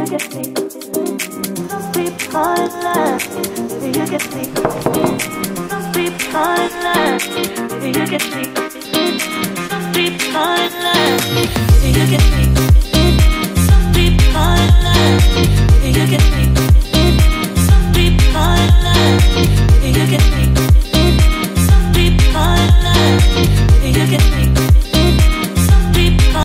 get me? Don't sleep on love. Baby, you get me. Don't sleep on love. Baby, you get me. Don't sleep on love. Baby, you get me.